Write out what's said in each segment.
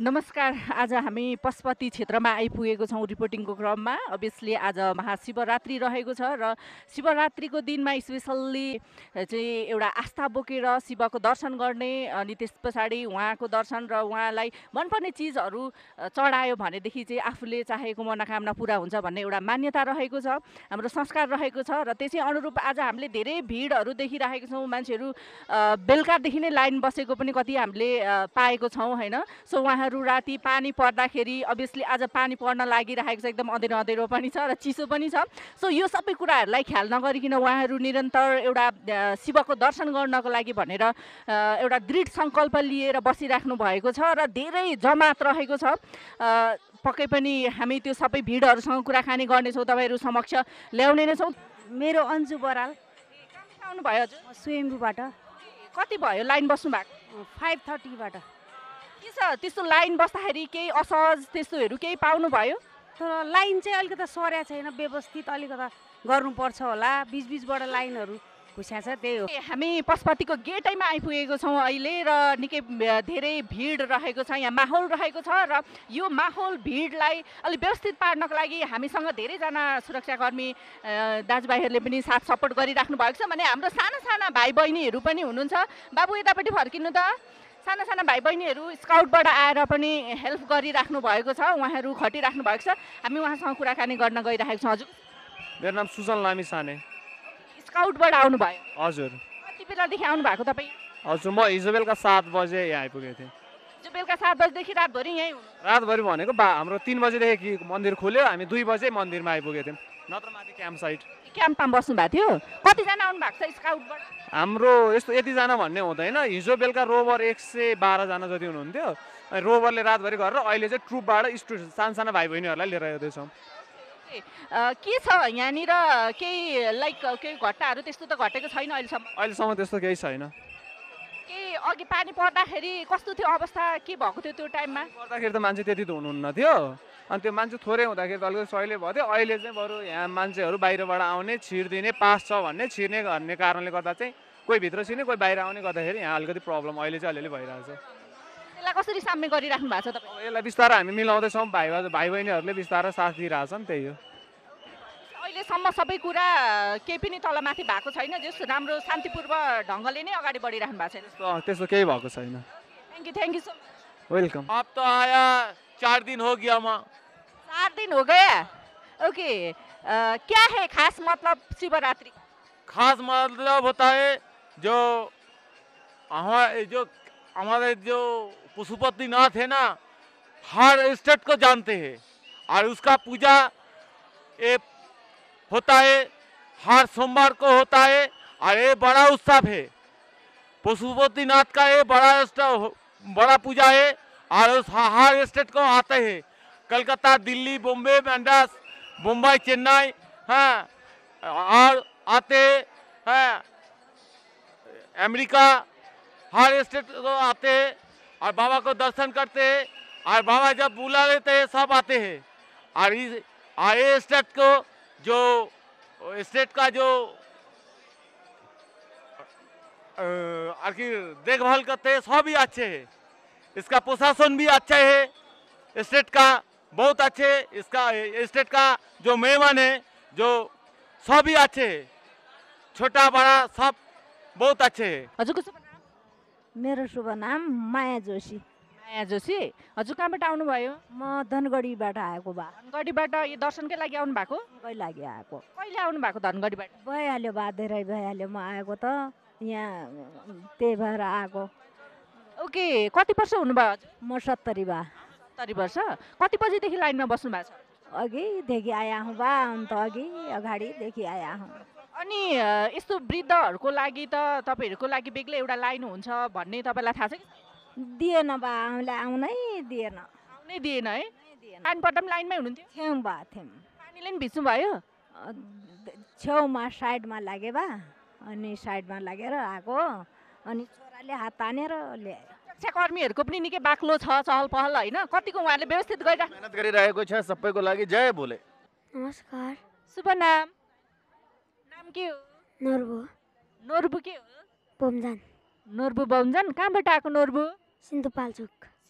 नमस्कार। आज हामी पशुपति क्षेत्रमा आइपुगेको छौँ रिपोर्टिङको क्रममा। अभियसली आज महाशिवरात्रि रहेको छ र शिवरात्रिको दिनमा स्पेसल्ली चाहिँ एउटा आस्था बोकेर शिवको दर्शन गर्ने अनि त्यस पछाडि उहाँको दर्शन र उहाँलाई मनपर्ने चिजहरू चढायो भनेदेखि चाहिँ आफूले चाहेको मनोकामना पुरा हुन्छ भन्ने एउटा मान्यता रहेको छ, हाम्रो संस्कार रहेको छ र त्यसै अनुरूप आज हामीले धेरै भिडहरू देखिरहेको छौँ। मान्छेहरू बेलुकादेखि नै लाइन बसेको पनि कति हामीले पाएको छौँ होइन। सो उहाँहरू राति पानी पर्दाखेरि अभियसली आज पानी पर्न लागिरहेको छ, एकदम अँधेरो अँधेरो पनि छ र चिसो पनि छ। सो यो सबै कुराहरूलाई ख्याल नगरिकन उहाँहरू निरन्तर एउटा शिवको दर्शन गर्नको लागि भनेर एउटा दृढ सङ्कल्प लिएर बसिराख्नु भएको छ र धेरै जमात रहेको छ। पक्कै पनि हामी त्यो सबै भिडहरूसँग कुराकानी गर्नेछौँ, तपाईँहरू समक्ष ल्याउने नै छौँ। मेरो अन्जु बराल। आउनु भयो हजुर? स्वयम्भूबाट। कति भयो लाइन बस्नु भएको? 5:30बाट। के छ त्यस्तो लाइन बस्दाखेरि केही असहज त्यस्तोहरू केही पाउनुभयो? तर लाइन चाहिँ अलिकति सर्या छैन, व्यवस्थित अलिकति गर्नुपर्छ होला, बिचबिचबाट लाइनहरू खुस्या छ, त्यही हो। हामी पशुपतिको गेटैमा आइपुगेको छौँ अहिले र निकै धेरै भिड रहेको छ, यहाँ माहौल रहेको छ र यो माहौल भिडलाई अलिक व्यवस्थित पार्नको लागि हामीसँग धेरैजना सुरक्षाकर्मी दाजुभाइहरूले पनि साथ सपोर्ट गरिराख्नु भएको छ। भने हाम्रो साना साना भाइ बहिनीहरू पनि हुनुहुन्छ। बाबु यतापट्टि फर्किनु त। साना साना भाइ बहिनीहरू स्काउटबाट आएर पनि हेल्प गरिराख्नु भएको छ, उहाँहरू खटिराख्नु भएको छ। हामी उहाँसँग कुराकानी गर्न गइरहेको छौँ। हजुर, मेरो नाम सुजन लामी साने। स्काउटबाट आउनुभयो? हजुर। कति बेलादेखि आउनु भएको तपाईँ? हजुर, म हिजो बेलुका 7 बजे यहाँ आइपुगेको थिएँ। हिजो बेलुका 7 बजेदेखि रातभरि यहीँ हुनु? रातभरि भनेको हाम्रो 3 बजेदेखि मन्दिर खुल्यो, हामी 2 बजे मन्दिरमा आइपुगेको थियौँ, नत्र माथि क्याम्प साइट। क्याम्पमा बस्नु भएको थियो? कतिजना आउनु भएको छ स्काउटबाट? हाम्रो यस्तो यतिजना भन्ने हुँदैन। हिजो बेलुका रोभर 112 जना जति हुनुहुन्थ्यो। अनि रोभरले रातभरि गरेर अहिले चाहिँ ट्रुपबाट स्टुडेन्ट सानसाना भाइ बहिनीहरूलाई लिएर आउँदैछौँ। के छ यहाँनिर? केही लाइक केही घटनाहरू त्यस्तो त घटेको छैन अहिलेसम्म? अहिलेसम्म त्यस्तो केही छैन। केही अघि पानी पर्दाखेरि कस्तो थियो अवस्था, के भएको थियो त्यो टाइममा? पर्दाखेरि त मान्छे त्यति त हुनुहुन्न थियो, अनि त्यो मान्छे थोरै हुँदाखेरि त अलिकति सहिले भयो थियो। अहिले चाहिँ बरु यहाँ मान्छेहरू बाहिरबाट आउने, छिर्दिने, पास छ भन्ने छिर्ने भन्ने कारणले गर्दा चाहिँ कोही भित्र छिर्ने कोही बाहिर आउने गर्दाखेरि यहाँ अलिकति प्रब्लम अहिले चाहिँ अलिअलि भइरहेको छ। यसलाई कसरी साम्य गरिराख्नु भएको छ तपाईँ? यसलाई बिस्तारै हामी मिलाउँदैछौँ, भाइ बहिनीहरूले बिस्तारै साथ दिइरहेछन्, त्यही हो। अहिलेसम्म सबै कुरा केही पनि तलमाथि भएको छैन, जस राम्रो शान्तिपूर्व ढङ्गले नै अगाडि बढिराख्नु भएको छैन? त्यस्तो केही भएको छैन। Thank you so much. Welcome. अब तो आया 4 दिन हो गया माँ। 4 दिन हो गया? ओके। क्या है खास मतलब शिवरात्रि? खास मतलब होता है जो हमारे जो पशुपतिनाथ है ना, हर स्टेट को जानते हैं और उसका पूजा ये होता है, हर सोमवार को होता है और ये बड़ा उत्सव है। पशुपतिनाथ का ये बड़ा पूजा है और उस हर स्टेट को आते हैं, कलकत्ता, दिल्ली, बॉम्बे, मद्रास, मुंबई, चेन्नई, हाँ, और आते हैं अमेरिका, हर स्टेट को आते हैं और बाबा को दर्शन करते हैं और बाबा जब बुला लेते हैं सब आते हैं। और ये स्टेट का जो आखिर देखभाल करते हैं सभी अच्छे हैं, इसका प्रशासन भी अच्छा है, स्टेट का बहुत अच्छे, इसका स्टेट का जो मेहमान है जो सभी अच्छे हैं, छोटा बड़ा सब बहुत अच्छे हैं। हजुरको शुभ नाम? मेरो शुभ नाम माया जोशी। माया जोशी। हजुर कहाँबाट आउनुभयो? म धनगढीबाट आएको बा। धनगढीबाट यो दर्शनकै लागि आउनु भएको? कहिले लागि आएको? कहिले आउनु भएको धनगढीबाट? भइहाल्यो बा, धेरै भइहाल्यो। म आएको त यहाँ त्यही भएर आएको। ओके। कति वर्ष हुनुभयो हजुर? म 70 बा। 70 वर्ष। कति बजीदेखि लाइनमा बस्नु भएको छ? अघिदेखि आया हूँ बा, अन्त अगाडिदेखि आया हूँ। अनि यस्तो वृद्धहरूको लागि त तपाईँहरूको लागि बेग्लै एउटा लाइन हुन्छ भन्ने तपाईँलाई थाहा छ कि? दिएन बा, आउनै दिएन। आउनै दिएन है? पानी पर्दा पनि लाइनमै हुनुहुन्थ्यो? थियौँ बा, थियौँ। पानीले पनि भिज्नु भयो? छेउमा साइडमा लागे बा, अनि साइडमा लागेर आएको, अनि छोराले हात तानेर ल्यायो। सुरक्षाकर्मीहरूको पनि निकै बाक्लो छ, चहल पहल होइन? कतिको उहाँहरूले व्यवस्थित गरिराख्नु? मेहनत गरिरहेको छ सबैको लागि। जय बोले। नमस्कार। शुभ नाम? नाम के हो? नोर्बु। नोर्बु के हो? बोमजान। नोर्बु बोमजान। कहाँबाट आएको नोर्बु? सिन्धुपाल्चोक।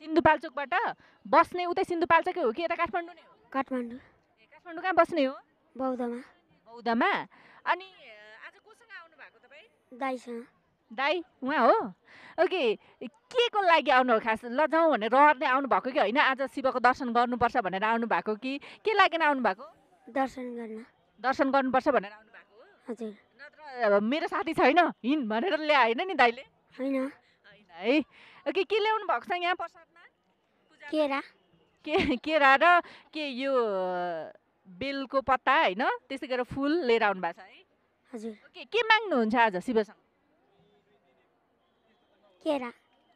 सिन्धुपाल्चोकबाट बस्ने उतै सिन्धुपाल्चोकै हो कि यता काठमाडौँ नै हो? काठमाडौँ काठमाडौँ कहाँ बस्ने हो? बौद्धमा बौद्धमा। अनि आज कोसँग आउनु भएको तपाईँ? दाइसँग दाई उहाँ हो? ओके, के को लागि आउनु हो खास? ल जाउँ भनेर रहरले आउनु भएको कि होइन? आज शिवको दर्शन गर्नुपर्छ भनेर आउनु भएको कि के लागि आउनु भएको? दर्शन गर्न। दर्शन गर्नुपर्छ भनेर आउनु भएको हो? हजुर नत्र मेरो साथी छैन हिँड भनेर ल्याएन नि दाइले? होइन होइन है। ओके, के ल्याउनु भएको छ यहाँ प्रसादमा? केरा केरा र के यो बेलको पत्ता होइन, त्यसै गरेर फुल लिएर आउनु भएको छ है? हजुर ओके, के माग्नुहुन्छ आज शिवसँग? केरा।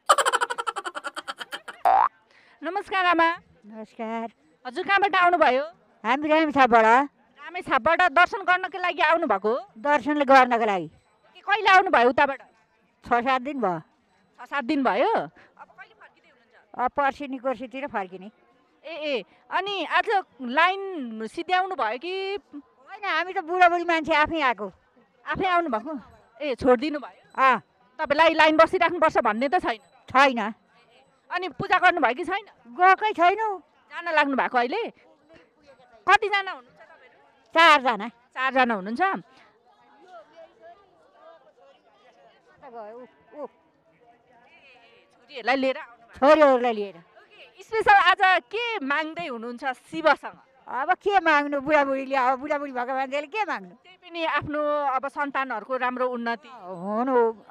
नमस्कार आमा। नमस्कार। हजुर कहाँबाट आउनुभयो? हामी रामेछापबाट रामेछापबाट दर्शन गर्नको लागि आउनुभएको हो? दर्शन गर्नको लागि कि कहिले आउनुभयो उताबाट? 6-7 दिन भयो। 6-7 दिन भयो। अब कहिले फर्किँदै हुनुहुन्छ? अब पर्सि निकोर्सीतिर फर्किने। ए अनि आज लाइन सिध्याउनु भयो कि होइन, हामी त बुढाबुढी मान्छे आफै आएको। आफै आउनुभएको? ए छोडिदिनु भयो? अँ तपाईँलाई लाइन बसिराख्नुपर्छ भन्ने त छैन? छैन। अनि पूजा गर्नुभयो कि छैन? गएकै छैनौँ। जान लाग्नु भएको अहिले? कतिजना हुनुहुन्छ तपाईँहरू? 4 जना। 4 जना हुनुहुन्छ? छोरीहरूलाई लिएर आउनु? छोरीहरूलाई लिएर। स्पेसल आज के माग्दै हुनुहुन्छ शिवसँग? अब के माग्नु, बुढाबुढीले अब बुढाबुढी भएको मान्छेले के माग्नु? त्यही पनि आफ्नो अब सन्तानहरूको राम्रो उन्नति हुनु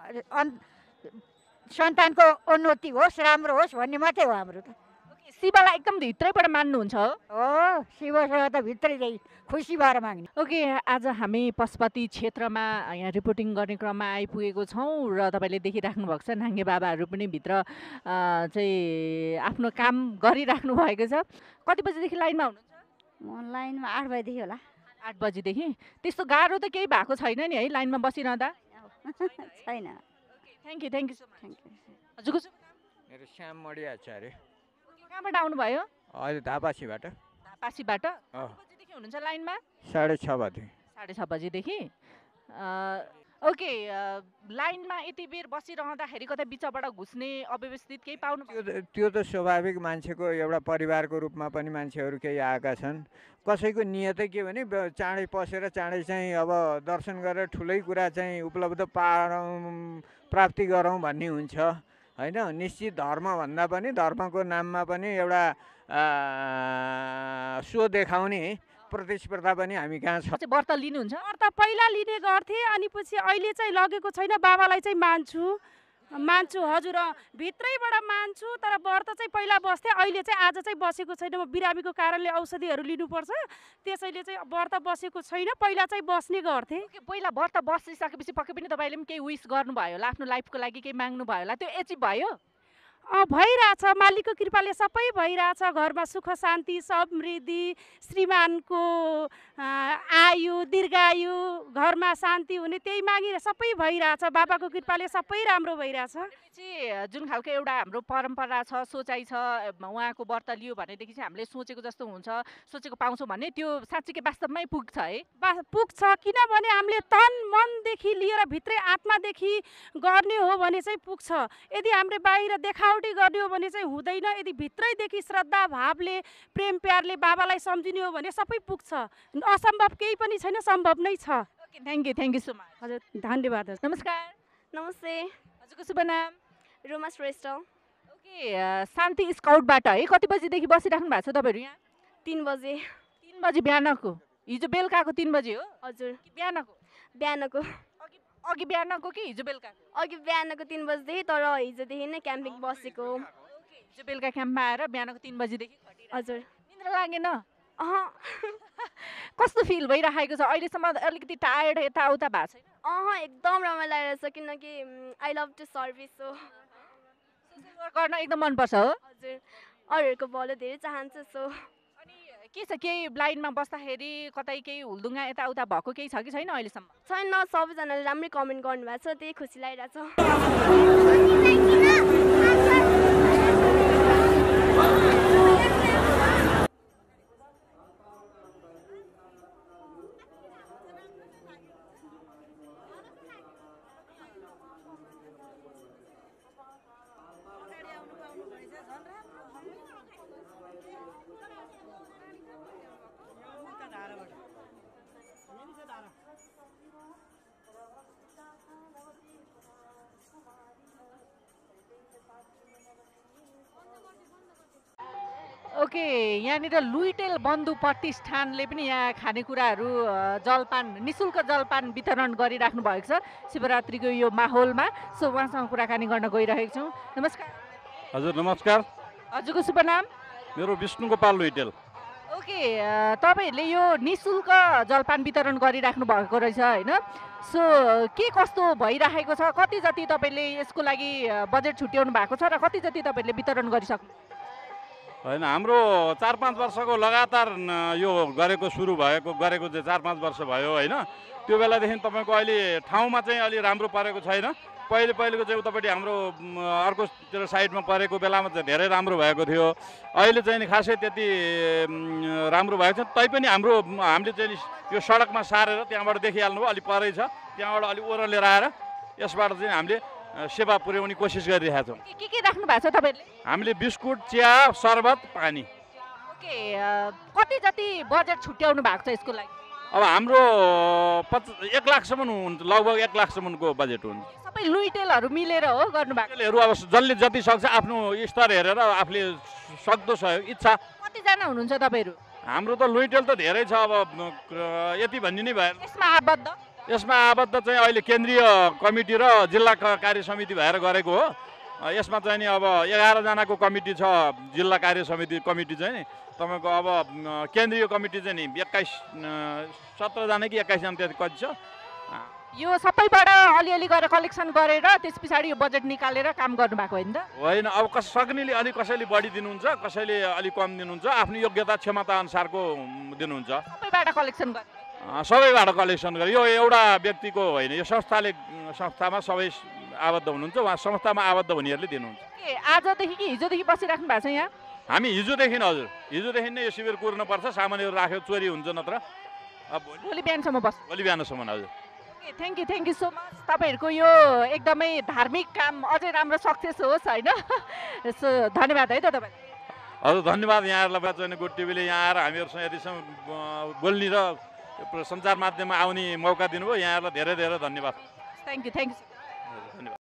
सन्तानको उन्नति होस्, राम्रो होस् भन्ने मात्रै हो हाम्रो त। शिवलाई एकदम भित्रैबाट मान्नुहुन्छ हो? हो, शिवसँग त भित्रैदेखि खुसी भएर माग्ने। ओके, आज हामी पशुपति क्षेत्रमा यहाँ रिपोर्टिङ गर्ने क्रममा आइपुगेको छौँ र तपाईँले देखिराख्नु भएको छ नाङ्गे बाबाहरू पनि भित्र चाहिँ आफ्नो काम गरिराख्नु भएको छ। कति बजीदेखि लाइनमा हुनुहुन्छ? म लाइनमा 8 बजीदेखि होला। 8 बजीदेखि। त्यस्तो गाह्रो त केही भएको छैन नि है लाइनमा बसिरहँदा? छैन। Thank you so much. Thank you. हजुरको शुभ नाम? मेरो श्याम मडी आचार्य। कहाँबाट आउनुभयो? अहिले धापासीबाट। धापासीबाट? कति बजीदेखि हुनुहुन्छ लाइनमा? 6:30 बजे। 6:30 बजीदेखि। ओके, लाइनमा यति बेर बसिरहँदाखेरि कतै बिचबाट घुस्ने अव्यवस्थित केही पाउनु? त्यो त स्वाभाविक, मान्छेको एउटा परिवारको रूपमा पनि मान्छेहरू केही आएका छन्। कसैको नियतै के भने चाँडै पसेर चाँडै चाहिँ अब दर्शन गरेर ठुलै कुरा चाहिँ उपलब्ध प्राप्ति गरौँ भन्ने हुन्छ होइन। निश्चित धर्मभन्दा पनि धर्मको नाममा पनि एउटा सो देखाउने प्रतिस्पर्धा पनि हामी कहाँ छ। व्रत लिनुहुन्छ? व्रत पहिला लिने गर्थेँ, अनि पछि अहिले चाहिँ लगेको छैन। बाबालाई चाहिँ मान्छु हजुर, भित्रैबाट मान्छु। तर व्रत चाहिँ पहिला बस्थेँ, अहिले चाहिँ आज चाहिँ बसेको छैन। म बिरामीको कारणले औषधिहरू लिनुपर्छ, त्यसैले चाहिँ व्रत बसेको छैन। पहिला चाहिँ बस्ने गर्थेँ। पहिला व्रत बसिसकेपछि पक्कै पनि तपाईँले पनि केही विस गर्नुभयो होला, आफ्नो लाइफको लागि केही माग्नु भयो होला, त्यो एचिभ भयो? भइरहेछ, मालिकको कृपाले सबै भइरहेछ। घरमा सुख शान्ति समृद्धि, श्रीमानको आयु दीर्घायु, घरमा शान्ति हुने त्यही मागि सबै भइरहेछ। बाबाको कृपाले सबै राम्रो भइरहेछ। जुन खालको एउटा हाम्रो परम्परा छ, सोचाइ छ, उहाँको व्रत लियो भनेदेखि चाहिँ हामीले सोचेको जस्तो हुन्छ, सोचेको पाउँछौँ भन्ने, त्यो साँच्चीकै वास्तवमै पुग्छ है? पुग्छ, किनभने हामीले तन मनदेखि लिएर भित्रै आत्मादेखि गर्ने हो भने चाहिँ पुग्छ। यदि हामीले बाहिर देखावटी गर्ने हो भने चाहिँ हुँदैन। यदि भित्रैदेखि श्रद्धा भावले प्रेम प्यारले बाबालाई सम्झिने हो भने सबै पुग्छ। असम्भव केही पनि छैन, सम्भव नै छ। Thank you so much. हजुर धन्यवाद। नमस्कार। नमस्ते। हजुरको शुभ नाम? रोमा श्रेष्ठ। ओके, शान्ति स्काउटबाट है कति बजीदेखि बसिराख्नु भएको छ तपाईँहरू यहाँ? 3 बजे। 3 बजी बिहानको? हिजो बेलुकाको 3 बजी हो? हजुर। बिहानको? बिहानको। अघि बिहानको कि हिजो बेलुकाको? अघि बिहानको 3 बजेदेखि, तर हिजोदेखि नै क्याम्पिङ बसेको। हिजो बेलुका क्याम्पमा आएर बिहानको 3 बजीदेखि? हजुर। निद्रा लागेन? कस्तो फिल भइरहेको छ अहिलेसम्म? अलिकति टायर्ड यताउता भएको छैन? एकदम रमाइलो लागेको छ, किनकि आई लभ टु सर्भिस हो। गर्न एकदम मनपर्छ हो? हजुर, अरूहरूको भलो धेरै चाहन्छु। सो अनि के छ, केही लाइनमा बस्दाखेरि कतै केही हुलदुङ्गा यताउता भएको केही छ कि छैन अहिलेसम्म? छैन, सबैजनाले राम्रै कमेन्ट गर्नुभएको छ, त्यही खुसी लागिरहेछ। ओके, यहाँनिर लुइटेल बन्धु प्रतिष्ठानले पनि यहाँ खानेकुराहरू जलपान निशुल्क जलपान वितरण गरिराख्नु भएको छ शिवरात्रिको यो माहौलमा। सो उहाँसँग कुराकानी गर्न गइरहेको छौँ। नमस्कार हजुर नमस्कार, हजुरको शुभ नाम? मेरो विष्णुगोपाल लुइटेल। ओके, तपाईँहरूले यो निशुल्क जलपान वितरण गरिराख्नु भएको रहेछ होइन? सो के कस्तो भइरहेको छ, कति जति तपाईँले यसको लागि बजेट छुट्याउनु भएको छ र कति जति तपाईँहरूले वितरण गरिसक्नु? होइन, हाम्रो 4-5 वर्षको लगातार यो गरेको सुरु गरेको चाहिँ 4-5 वर्ष भयो होइन। त्यो बेलादेखि तपाईँको अहिले ठाउँमा चाहिँ अलि राम्रो परेको छैन। पहिलेको चाहिँ उतापट्टि हाम्रो अर्कोतिर साइडमा परेको बेलामा चाहिँ धेरै राम्रो भएको थियो। अहिले चाहिँ नि खासै त्यति राम्रो भएको छ। तैपनि हामीले चाहिँ यो सडकमा सारेर त्यहाँबाट देखिहाल्नु भयो, अलि परै छ, त्यहाँबाट अलि ओह्रालेर आएर यसबाट चाहिँ हामीले सेवा पुर्याउने कोसिस गरिरहेका छौँ। के राख्नु भएको छ तपाईँहरूले? हामीले बिस्कुट, चिया, शरबत, पानी। ओके, कति जति बजेट छुट्याउनु भएको छ यसको लागि? अब हाम्रो 1 लाखसम्म हुन्छ, लगभग 1 लाखसम्मको बजेट हुन्छ। सबै लुइटेलहरू मिलेर हो गर्नुभएको? अब जसले जति सक्छ आफ्नो स्तर हेरेर आफूले सक्दो सहयोग इच्छा। कतिजना हुनुहुन्छ तपाईँहरू? हाम्रो त लुइटेल त धेरै छ, अब यति भन्ने नै भएन। यसमा आबद्ध चाहिँ अहिले केन्द्रीय कमिटी र जिल्ला कार्य समिति भएर गरेको हो। यसमा चाहिँ नि अब 11 जनाको कमिटी छ, जिल्ला कार्य समिति कमिटी चाहिँ नि तपाईँको। अब केन्द्रीय कमिटी चाहिँ नि 17 जना कि 21 जना त्यति कति छ। यो सबैबाट अलिअलि गरेर कलेक्सन गरेर त्यस पछाडि यो बजेट निकालेर काम गर्नुभएको होइन त? होइन, अब सक्नेले अलि कसैले बढी दिनुहुन्छ, कसैले अलिक कम दिनुहुन्छ, आफ्नो योग्यता क्षमता अनुसारको दिनुहुन्छ। सबैबाट कलेक्सन गर्ने? सबैबाट कलेक्सन गरे। यो एउटा व्यक्तिको होइन, यो संस्थामा सबै आबद्ध हुनुहुन्छ, उहाँ संस्थामा आबद्ध हुनेहरूले दिनुहुन्छ। आजदेखि कि हिजोदेखि बसिराख्नु भएको छ यहाँ? हामी हिजोदेखि, हजुर हिजोदेखि नै यो शिविर कुर्नुपर्छ, सामानहरू राख्यो चोरी हुन्छ नत्र। अब भोलि बिहानसम्म बस? भोलि बिहानसम्म, हजुर। Thank you so much. तपाईँहरूको यो एकदमै धार्मिक काम अझै राम्रो सक्सेस होस् होइन। सो धन्यवाद है त तपाईँ। हजुर धन्यवाद यहाँहरूलाई चाहिँ गुड टिभीले यहाँ आएर हामीहरूसँग यतिसम्म बोल्ने र सञ्चार माध्यममा आउने मौका दिनुभयो। यहाँहरूलाई धेरै धेरै धन्यवाद। Thank you.